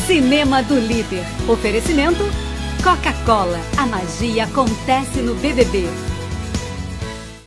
Cinema do Líder. Oferecimento Coca-Cola. A magia acontece no BBB.